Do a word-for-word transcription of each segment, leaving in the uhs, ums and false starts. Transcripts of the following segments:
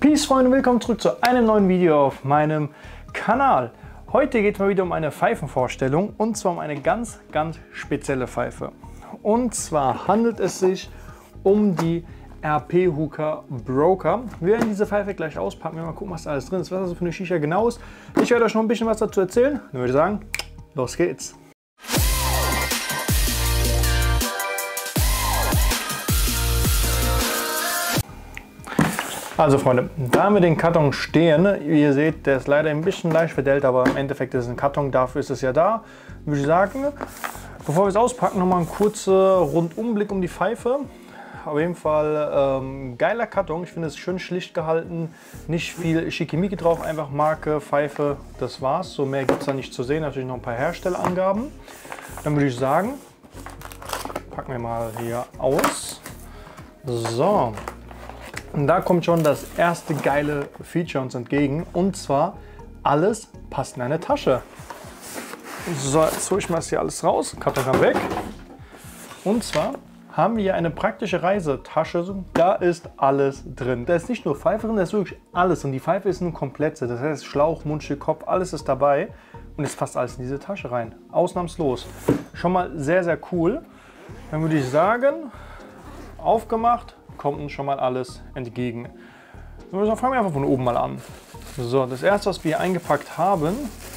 Peace Freunde, willkommen zurück zu einem neuen Video auf meinem Kanal. Heute geht es mal wieder um eine Pfeifenvorstellung und zwar um eine ganz, ganz spezielle Pfeife. Und zwar handelt es sich um die R P Hookah Broker. Wir werden diese Pfeife gleich auspacken, wir mal gucken, was da alles drin ist, was das für eine Shisha genau ist. Ich werde euch noch ein bisschen was dazu erzählen. Dann würde ich sagen, los geht's. Also Freunde, da wir den Karton stehen, wie ihr seht, der ist leider ein bisschen leicht verdellt, aber im Endeffekt ist es ein Karton, dafür ist es ja da, würde ich sagen. Bevor wir es auspacken, nochmal ein kurzer Rundumblick um die Pfeife. Auf jeden Fall ähm, geiler Karton, ich finde es schön schlicht gehalten, nicht viel Schickimicki drauf, einfach Marke, Pfeife, das war's. So mehr gibt es da nicht zu sehen, natürlich noch ein paar Herstellerangaben. Dann würde ich sagen, packen wir mal hier aus. So. Und da kommt schon das erste geile Feature uns entgegen, und zwar alles passt in eine Tasche. So, jetzt hole ich mal hier alles raus, Karton kann weg. Und zwar haben wir hier eine praktische Reisetasche, da ist alles drin. Da ist nicht nur Pfeife drin, da ist wirklich alles, und die Pfeife ist nun komplett, das heißt Schlauch, Mundstück, Kopf, alles ist dabei und es passt alles in diese Tasche rein, ausnahmslos. Schon mal sehr, sehr cool. Dann würde ich sagen, aufgemacht, kommt uns schon mal alles entgegen. So, fangen wir einfach von oben mal an. So, das erste, was wir hier eingepackt haben,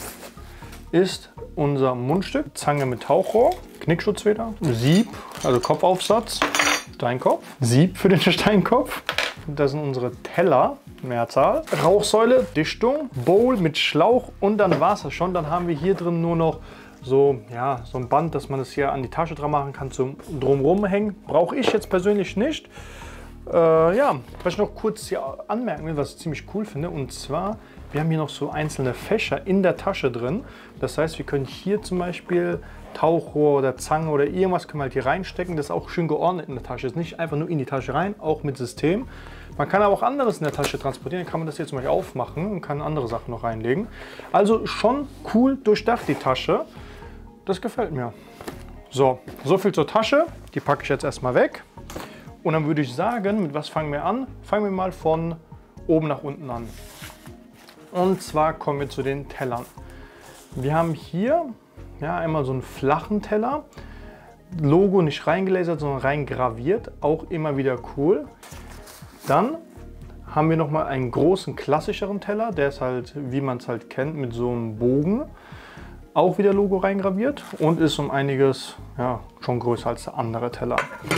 ist unser Mundstück, Zange mit Tauchrohr, Knickschutzfeder, Sieb, also Kopfaufsatz, Steinkopf, Sieb für den Steinkopf. Das sind unsere Teller, Mehrzahl, Rauchsäule, Dichtung, Bowl mit Schlauch und dann war es das schon. Dann haben wir hier drin nur noch so, ja, so ein Band, dass man das hier an die Tasche dran machen kann, zum drumherum hängen. Brauche ich jetzt persönlich nicht. Äh, ja, was ich noch kurz hier anmerken will, was ich ziemlich cool finde, und zwar, wir haben hier noch so einzelne Fächer in der Tasche drin. Das heißt, wir können hier zum Beispiel Tauchrohr oder Zange oder irgendwas können wir halt hier reinstecken. Das ist auch schön geordnet in der Tasche. Ist nicht einfach nur in die Tasche rein, auch mit System. Man kann aber auch anderes in der Tasche transportieren. Dann kann man das hier zum Beispiel aufmachen und kann andere Sachen noch reinlegen. Also schon cool durchdacht, die Tasche. Das gefällt mir. So, so viel zur Tasche. Die packe ich jetzt erstmal weg. Und dann würde ich sagen, mit was fangen wir an? Fangen wir mal von oben nach unten an. Und zwar kommen wir zu den Tellern. Wir haben hier ja, einmal so einen flachen Teller. Logo nicht reingelasert, sondern reingraviert. Auch immer wieder cool. Dann haben wir nochmal einen großen, klassischeren Teller. Der ist halt, wie man es halt kennt, mit so einem Bogen. Auch wieder Logo reingraviert und ist um einiges ja, schon größer als der andere Teller.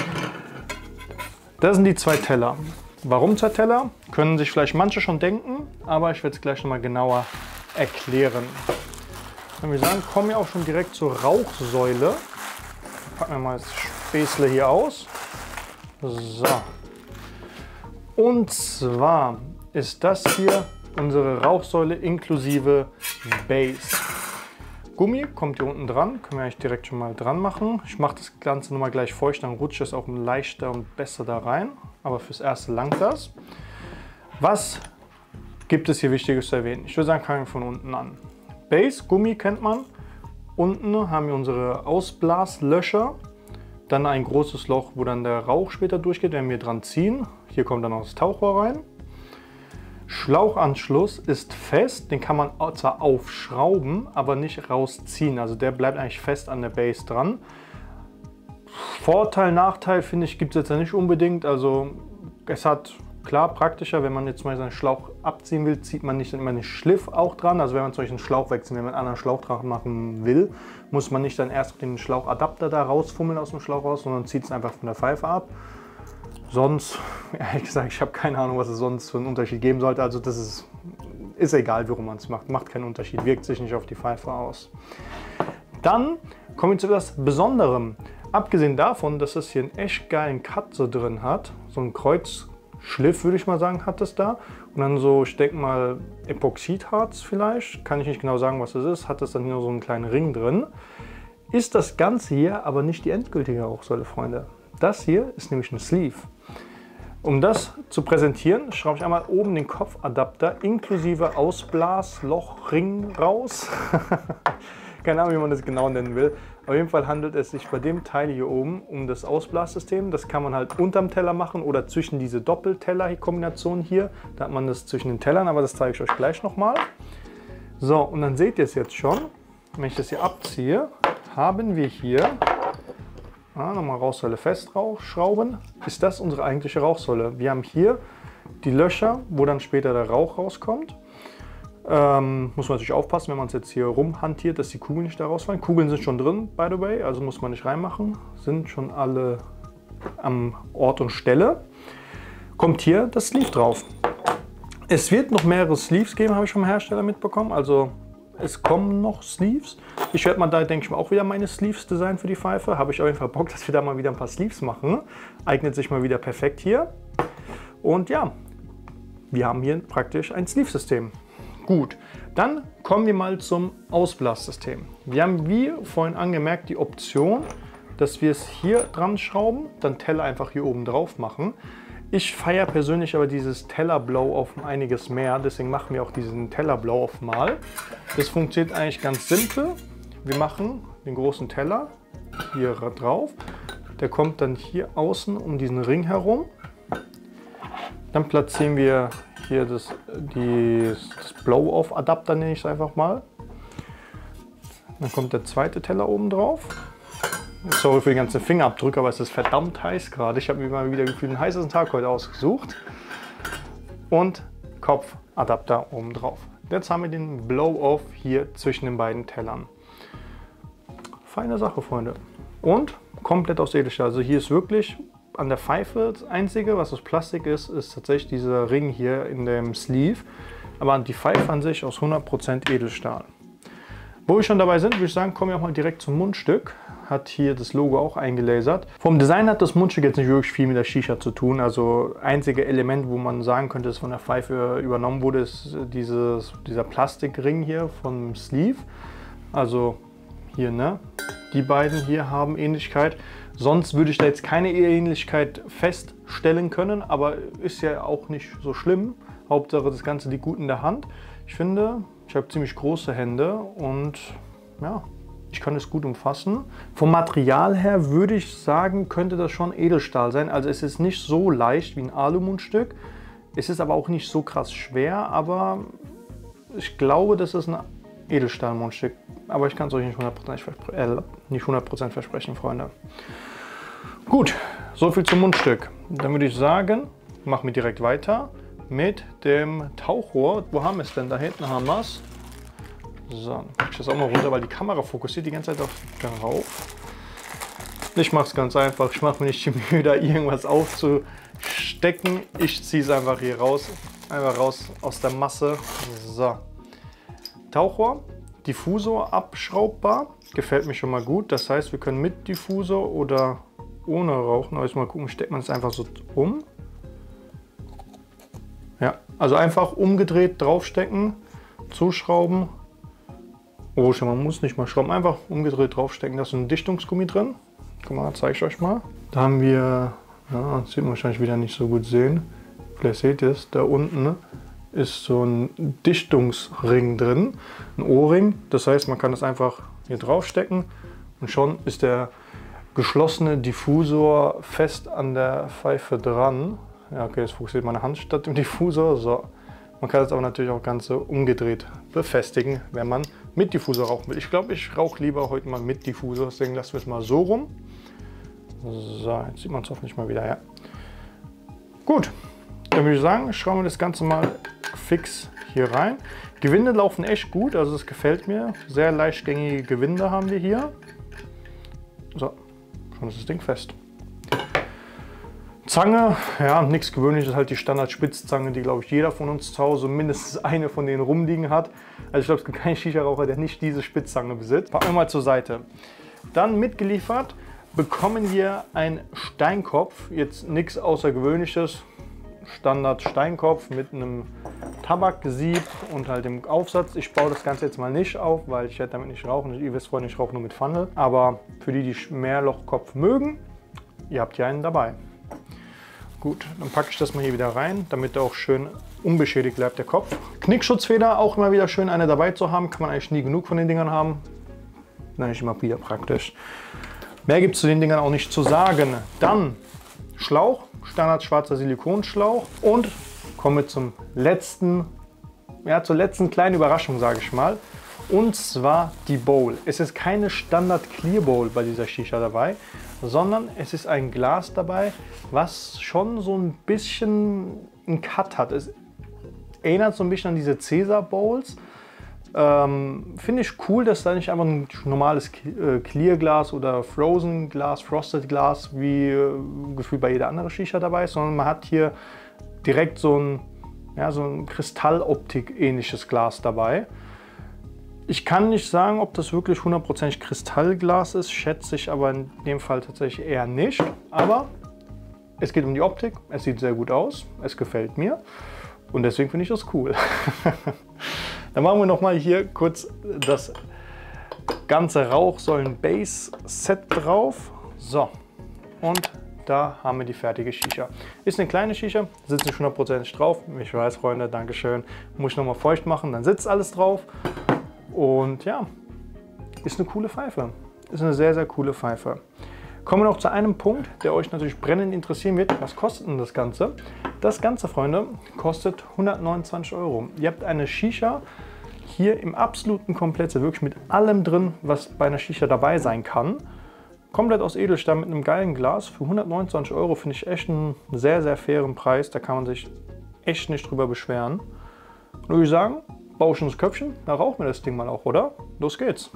Das sind die zwei Teller. Warum zwei Teller? Können sich vielleicht manche schon denken, aber ich werde es gleich noch mal genauer erklären. Wenn wir sagen, kommen wir auch schon direkt zur Rauchsäule. Packen wir mal das Späßle hier aus. So. Und zwar ist das hier unsere Rauchsäule inklusive Base. Gummi kommt hier unten dran, können wir eigentlich direkt schon mal dran machen. Ich mache das Ganze nochmal gleich feucht, dann rutscht es auch leichter und besser da rein. Aber fürs Erste langt das. Was gibt es hier Wichtiges zu erwähnen? Ich würde sagen, fangen wir von unten an. Base, Gummi kennt man. Unten haben wir unsere Ausblaslöcher. Dann ein großes Loch, wo dann der Rauch später durchgeht, wenn wir dran ziehen. Hier kommt dann auch das Tauchrohr rein. Schlauchanschluss ist fest, den kann man zwar aufschrauben, aber nicht rausziehen. Also der bleibt eigentlich fest an der Base dran. Vorteil, Nachteil finde ich gibt es jetzt ja nicht unbedingt. Also es hat klar praktischer, wenn man jetzt mal seinen Schlauch abziehen will, zieht man nicht immer den Schliff auch dran. Also wenn man zum Beispiel einen Schlauch wechselt, wenn man einen anderen Schlauch dran machen will, muss man nicht dann erst den Schlauchadapter da rausfummeln aus dem Schlauch raus, sondern zieht es einfach von der Pfeife ab. Sonst, ehrlich gesagt, ich habe keine Ahnung, was es sonst für einen Unterschied geben sollte. Also das ist, ist egal, warum man es macht. Macht keinen Unterschied, wirkt sich nicht auf die Pfeife aus. Dann kommen wir zu etwas Besonderem. Abgesehen davon, dass es hier einen echt geilen Cut so drin hat, so ein Kreuzschliff, würde ich mal sagen, hat es da. Und dann so, ich denke mal, Epoxidharz vielleicht, kann ich nicht genau sagen, was es ist, hat es dann nur so einen kleinen Ring drin. Ist das Ganze hier aber nicht die endgültige Rauchsäule, Freunde. Das hier ist nämlich ein Sleeve. Um das zu präsentieren, schraube ich einmal oben den Kopfadapter inklusive Ausblaslochring raus. Keine Ahnung, wie man das genau nennen will. Auf jeden Fall handelt es sich bei dem Teil hier oben um das Ausblassystem. Das kann man halt unterm Teller machen oder zwischen diese Doppelteller-Kombination hier. Da hat man das zwischen den Tellern, aber das zeige ich euch gleich nochmal. So, und dann seht ihr es jetzt schon, wenn ich das hier abziehe, haben wir hier, ah, nochmal Rauchsäule festschrauben, ist das unsere eigentliche Rauchsäule. Wir haben hier die Löcher, wo dann später der Rauch rauskommt. Ähm, muss man natürlich aufpassen, wenn man es jetzt hier rumhantiert, dass die Kugeln nicht da rausfallen. Kugeln sind schon drin, by the way, also muss man nicht reinmachen. Sind schon alle am Ort und Stelle. Kommt hier das Sleeve drauf. Es wird noch mehrere Sleeves geben, habe ich vom Hersteller mitbekommen. Also es kommen noch Sleeves. Ich werde mal da, denke ich mal, auch wieder meine Sleeves designen für die Pfeife. Habe ich auf jeden Fall Bock, dass wir da mal wieder ein paar Sleeves machen. Eignet sich mal wieder perfekt hier. Und ja, wir haben hier praktisch ein Sleeve-System. Gut, dann kommen wir mal zum Ausblassystem. Wir haben, wie vorhin angemerkt, die Option, dass wir es hier dran schrauben, dann Teller einfach hier oben drauf machen. Ich feiere persönlich aber dieses Tellerblau auf einiges mehr, deswegen machen wir auch diesen Tellerblau auf mal. Das funktioniert eigentlich ganz simpel. Wir machen den großen Teller hier drauf. Der kommt dann hier außen um diesen Ring herum. Dann platzieren wir hier das, die, das Blow-Off-Adapter, nenne ich es einfach mal. Dann kommt der zweite Teller oben drauf. Sorry für die ganzen Fingerabdrücke, aber es ist verdammt heiß gerade. Ich habe mir mal wieder gefühlt einen heißen Tag heute ausgesucht. Und Kopfadapter oben drauf. Jetzt haben wir den Blow-Off hier zwischen den beiden Tellern. Feine Sache, Freunde. Und komplett aus Edelstahl. Also hier ist wirklich an der Pfeife das Einzige, was aus Plastik ist, ist tatsächlich dieser Ring hier in dem Sleeve. Aber die Pfeife an sich aus hundert Prozent Edelstahl. Wo wir schon dabei sind, würde ich sagen, kommen wir auch mal direkt zum Mundstück. Hat hier das Logo auch eingelasert. Vom Design hat das Mundstück jetzt nicht wirklich viel mit der Shisha zu tun. Also einzige Element, wo man sagen könnte, dass von der Pfeife übernommen wurde, ist dieses, dieser Plastikring hier vom Sleeve. Also hier, ne? Die beiden hier haben Ähnlichkeit. Sonst würde ich da jetzt keine Ähnlichkeit feststellen können, aber ist ja auch nicht so schlimm. Hauptsache, das Ganze liegt gut in der Hand. Ich finde, ich habe ziemlich große Hände und ja, ich kann es gut umfassen. Vom Material her würde ich sagen, könnte das schon Edelstahl sein. Also es ist nicht so leicht wie ein Alu-Mundstück. Es ist aber auch nicht so krass schwer, aber ich glaube, das ist ein Edelstahl-Mundstück. Aber ich kann es euch nicht hundert Prozent verspre äh, nicht hundert Prozent versprechen, Freunde. Gut, soviel zum Mundstück. Dann würde ich sagen, machen wir direkt weiter mit dem Tauchrohr. Wo haben wir es denn? Da hinten haben wir es. So, dann packe ich das auch mal runter, weil die Kamera fokussiert die ganze Zeit auf darauf. Ich mache es ganz einfach. Ich mache mir nicht die Mühe, da irgendwas aufzustecken. Ich ziehe es einfach hier raus. Einfach raus aus der Masse. So. Tauchrohr, Diffusor abschraubbar. Gefällt mir schon mal gut. Das heißt, wir können mit Diffusor oder ohne rauchen. Aber jetzt mal gucken, steckt man es einfach so um. Ja, also einfach umgedreht draufstecken, zuschrauben. Oh, schon, man muss nicht mal schrauben, einfach umgedreht draufstecken. Da ist ein Dichtungsgummi drin. Guck mal, zeige ich euch mal. Da haben wir, ja, das sieht man wahrscheinlich wieder nicht so gut sehen. Vielleicht seht ihr es, da unten ist so ein Dichtungsring drin, ein O-Ring. Das heißt, man kann das einfach hier draufstecken und schon ist der geschlossene Diffusor fest an der Pfeife dran. Ja, okay, jetzt fokussiert meine Hand statt dem Diffusor. So. Man kann es aber natürlich auch ganz so umgedreht befestigen, wenn man mit Diffusor rauchen will. Ich glaube, ich rauche lieber heute mal mit Diffusor, deswegen lassen wir es mal so rum. So, jetzt sieht man es hoffentlich mal wieder, ja. Gut, dann würde ich sagen, schrauben wir das Ganze mal fix hier rein. Gewinde laufen echt gut, also es gefällt mir. Sehr leichtgängige Gewinde haben wir hier. So, schon ist das Ding fest. Zange, ja, nichts Gewöhnliches, halt die Standard-Spitzzange, die, glaube ich, jeder von uns zu Hause mindestens eine von denen rumliegen hat. Also ich glaube, es gibt keinen Shisha-Raucher, der nicht diese Spitzzange besitzt. Packen wir mal zur Seite. Dann mitgeliefert bekommen wir einen Steinkopf, jetzt nichts Außergewöhnliches. Standard-Steinkopf mit einem Tabakgesieb und halt dem Aufsatz. Ich baue das Ganze jetzt mal nicht auf, weil ich werde damit nicht rauchen. Ihr wisst vorhin, ich rauche nur mit Pfanne. Aber für die, die Mehrlochkopf mögen, ihr habt hier einen dabei. Gut, dann packe ich das mal hier wieder rein, damit er auch schön unbeschädigt bleibt, der Kopf. Knickschutzfeder, auch immer wieder schön eine dabei zu haben. Kann man eigentlich nie genug von den Dingern haben. Dann ist immer wieder praktisch. Mehr gibt es zu den Dingern auch nicht zu sagen. Dann Schlauch, Standard schwarzer Silikonschlauch. Und kommen wir zum letzten, ja, zur letzten kleinen Überraschung, sage ich mal. Und zwar die Bowl. Es ist keine Standard Clear Bowl bei dieser Shisha dabei, sondern es ist ein Glas dabei, was schon so ein bisschen einen Cut hat. Es erinnert so ein bisschen an diese Caesar Bowls. Ähm, Finde ich cool, dass da nicht einfach ein normales Clear Glas oder Frozen Glas, Frosted Glas wie äh, gefühlt bei jeder anderen Shisha dabei ist, sondern man hat hier direkt so ein, ja, so ein Kristalloptik ähnliches Glas dabei. Ich kann nicht sagen, ob das wirklich hundertprozentig Kristallglas ist, schätze ich aber in dem Fall tatsächlich eher nicht. Aber es geht um die Optik, es sieht sehr gut aus, es gefällt mir und deswegen finde ich das cool. Dann machen wir nochmal hier kurz das ganze Rauchsäulen-Base-Set drauf. So, und da haben wir die fertige Shisha. Ist eine kleine Shisha, sitzt nicht hundertprozentig drauf. Ich weiß, Freunde, Dankeschön. Muss ich nochmal feucht machen, dann sitzt alles drauf. Und ja, ist eine coole Pfeife. Ist eine sehr, sehr coole Pfeife. Kommen wir noch zu einem Punkt, der euch natürlich brennend interessieren wird. Was kostet denn das Ganze? Das Ganze, Freunde, kostet hundertneunundzwanzig Euro. Ihr habt eine Shisha hier im absoluten Komplett, wirklich mit allem drin, was bei einer Shisha dabei sein kann. Komplett aus Edelstahl mit einem geilen Glas. Für hundertneunundzwanzig Euro finde ich echt einen sehr, sehr fairen Preis. Da kann man sich echt nicht drüber beschweren. Und würde ich sagen, baue schon das Köpfchen, da rauchen wir das Ding mal auch, oder? Los geht's!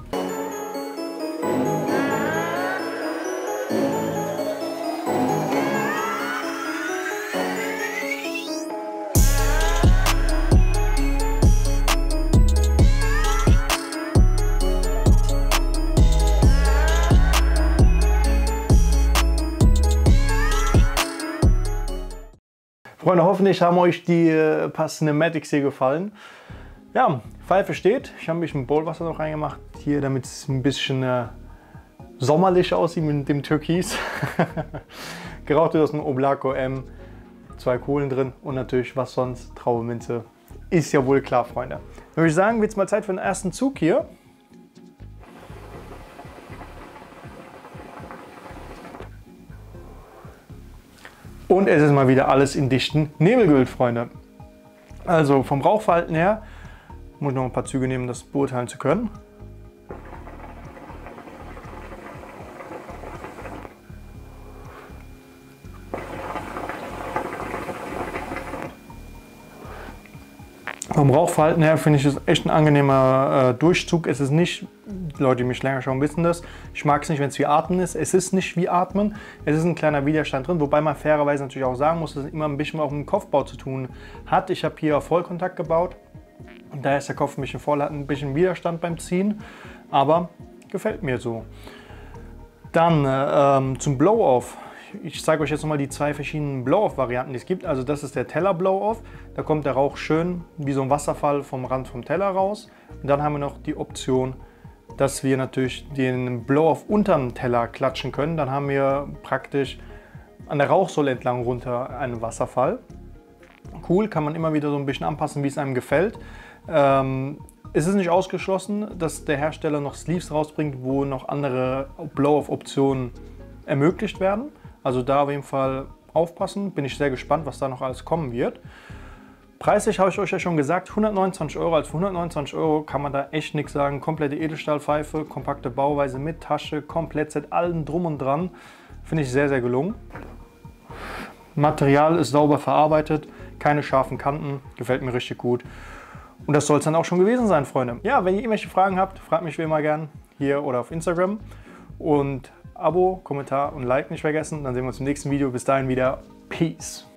Freunde, hoffentlich haben euch die äh, paar Cinematics hier gefallen. Ja, Pfeife steht. Ich habe ein bisschen Bowlwasser noch reingemacht hier, damit es ein bisschen äh, sommerlich aussieht mit dem Türkis. Geraucht wird aus einem Oblako M, zwei Kohlen drin und natürlich was sonst, Traubeminze. Ist ja wohl klar, Freunde. Dann würde ich sagen, wird es mal Zeit für den ersten Zug hier. Und es ist mal wieder alles in dichten Nebel gehüllt, Freunde. Also vom Rauchverhalten her muss ich noch ein paar Züge nehmen, um das beurteilen zu können. Vom Rauchverhalten her finde ich es echt ein angenehmer äh, Durchzug. Es ist nicht, die Leute, die mich länger schauen, wissen das. Ich mag es nicht, wenn es wie Atmen ist. Es ist nicht wie Atmen. Es ist ein kleiner Widerstand drin, wobei man fairerweise natürlich auch sagen muss, dass es immer ein bisschen auch mit dem Kopfbau zu tun hat. Ich habe hier auf Vollkontakt gebaut. Da ist der Kopf ein bisschen voll, hat ein bisschen Widerstand beim Ziehen, aber gefällt mir so. Dann äh, ähm, zum Blow-Off. Ich zeige euch jetzt nochmal die zwei verschiedenen Blow-Off-Varianten, die es gibt. Also das ist der Teller-Blow-Off. Da kommt der Rauch schön wie so ein Wasserfall vom Rand vom Teller raus. Und dann haben wir noch die Option, dass wir natürlich den Blow-Off unter den Teller klatschen können. Dann haben wir praktisch an der Rauchsäule entlang runter einen Wasserfall. Cool, kann man immer wieder so ein bisschen anpassen, wie es einem gefällt. Ähm, es ist nicht ausgeschlossen, dass der Hersteller noch Sleeves rausbringt, wo noch andere Blow-Off-Optionen ermöglicht werden. Also da auf jeden Fall aufpassen. Bin ich sehr gespannt, was da noch alles kommen wird. Preislich habe ich euch ja schon gesagt, hundertneunundzwanzig Euro. Also für hundertneunundzwanzig Euro kann man da echt nichts sagen. Komplette Edelstahlpfeife, kompakte Bauweise mit Tasche, Komplettset, allem drum und dran. Finde ich sehr, sehr gelungen. Material ist sauber verarbeitet, keine scharfen Kanten, gefällt mir richtig gut. Und das soll es dann auch schon gewesen sein, Freunde. Ja, wenn ihr irgendwelche Fragen habt, fragt mich wie immer gern hier oder auf Instagram. Und Abo, Kommentar und Like nicht vergessen. Dann sehen wir uns im nächsten Video. Bis dahin wieder. Peace.